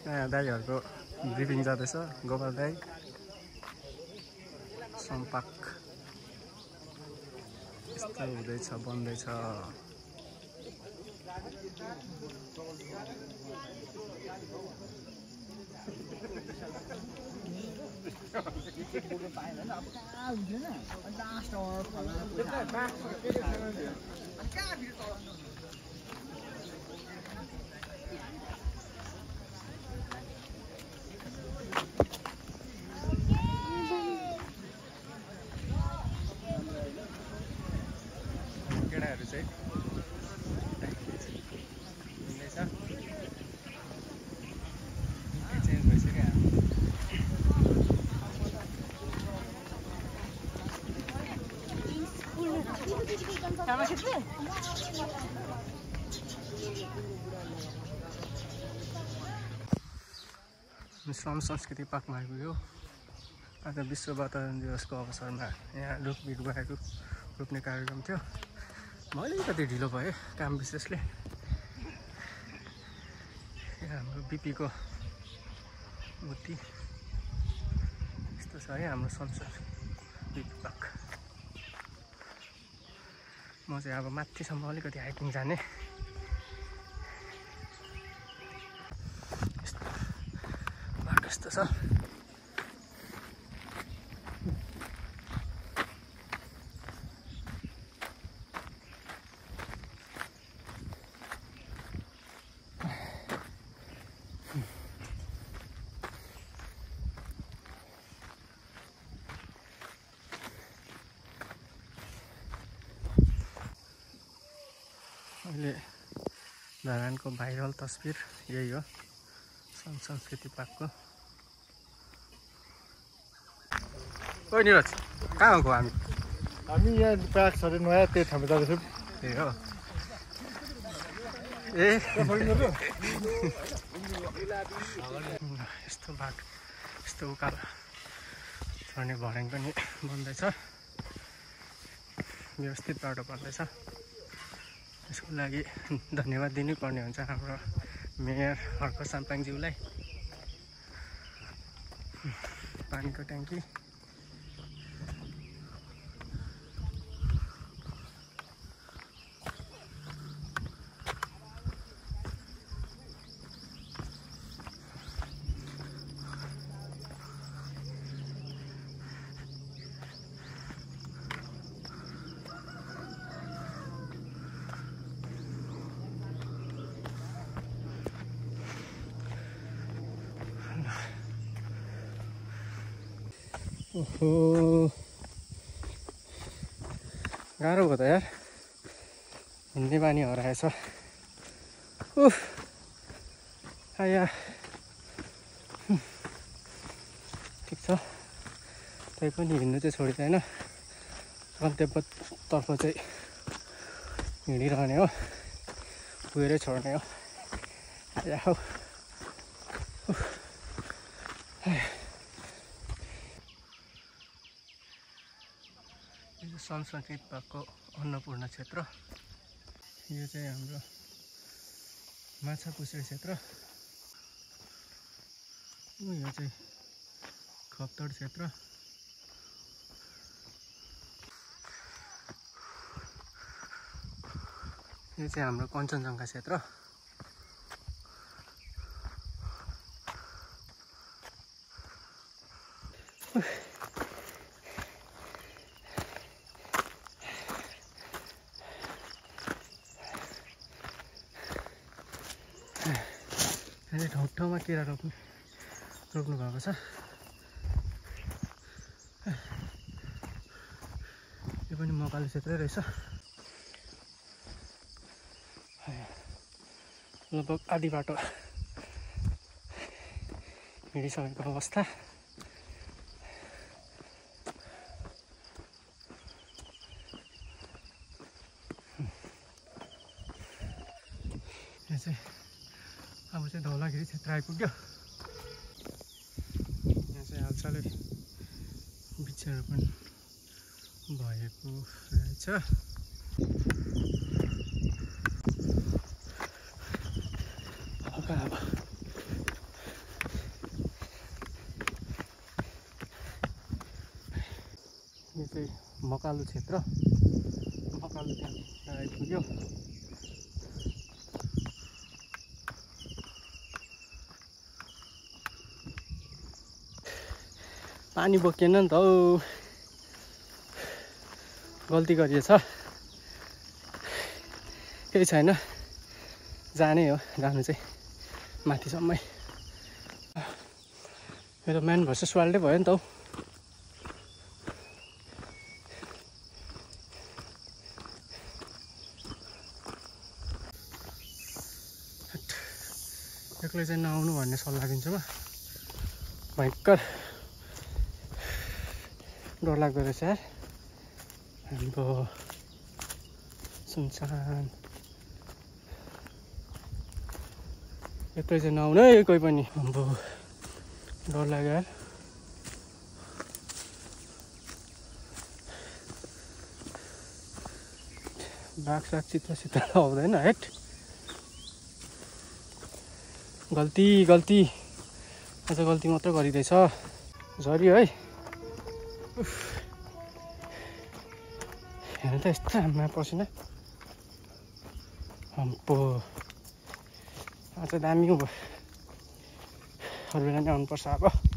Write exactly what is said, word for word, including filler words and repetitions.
यहाँ दाइहरूको ब्रिफिङ जाँदैछ। गोपाल दाई सम्पाक यस्तो हुँदैछ, बन्दैछ। केटाहरू चाहिँ हिँड्दैछ, चेन्ज भइसक्यो। श्रम संस्कृति पार्कमा आइपुग्यो। आज विश्व वातावरण दिवसको अवसरमा यहाँ रुख बिरुवाहरू रोप्ने कार्यक्रम थियो। म अलिकति ढिलो भयो काम विशेषले। यहाँ हाम्रो बिपीको मूर्ति यस्तो छ है हाम्रो संसद बिपी पार्क। म चाहिँ अब माथिसम्म अलिकति हाइकिङ जाने। यस्तो बाटो यस्तो छ। अहिले धरानको भाइरल तस्बिर यही हो संस्कृति पार्कको। ओ निरज, कहाँ गएको हामी? हामी यहाँ पार्क छ अरे नयाँ, त्यही ठाउँमा जाँदैछौँ। ए हो ए यस्तो बाटो, यस्तो उकालो चढ्ने भर्याङ पनि बन्दैछ। व्यवस्थित बाटो बन्दैछ। यसको लागि धन्यवाद दिनुपर्ने हुन्छ हाम्रो मेयर हर्क साम्पाङज्यूलाई। पानीको ट्याङ्की ओहो गाह्रो भयो त यार, हिँड्ने बानी हराएछ। उफ आया ठिक छ, तै पनि हिँड्नु चाहिँ छोडिँदैन। गन्तव्यतर्फ चाहिँ हिँडिरहने हो, पुगेरै छोड्ने हो। आया हौ संस्कृति पार्कको अन्नपूर्ण क्षेत्र। यो चाहिँ हाम्रो माछा पुछ्रे क्षेत्र। यो चाहिँ खप्तड क्षेत्र। यो चाहिँ हाम्रो कञ्चनजङ्घा क्षेत्र। अहिले ठाउँ ठाउँमा केरा रोप्नु रोप्नु भएको छ। यो पनि मकाले क्षेत्रै रहेछ। लगभग आधी बाटो हिँडिसकेको अवस्था। यहाँ चाहिँ अब चाहिँ धौलागिरी क्षेत्र आइपुग्यो। यहाँ चाहिँ हालसालै वृक्षारोपण भएको रहेछ। हल्का अब मकालु क्षेत्र मकालु त्यहाँ आइपुग्यो। पानी बोकेन नि त हौ, गल्ती गरिएछ। केही छैन, जाने हो, जानु चाहिँ माथिसम्मै। यो त म्यान भर्सेस वाइल्डै भयो नि त हौ। एक्लै चाहिँ नआउनु भन्ने सल्लाह दिन्छु म। भयङ्कर डर लाग्दो रहेछ यार। हाम्रो सुनसान एक्लै चाहिँ नआउनु है कोही पनि। हाम्रो डर लाग्यो यार। बाघ साग चित्र चित्र आउँदैन हेट। गल्ती गल्ती अझ गल्ती मात्र गरिँदैछ। झऱ्यो है। हेर्नु त यस्तो हाममा पसिना। अम्पो आज दामी भयो। अरू बेला नि आउनुपर्छ अब।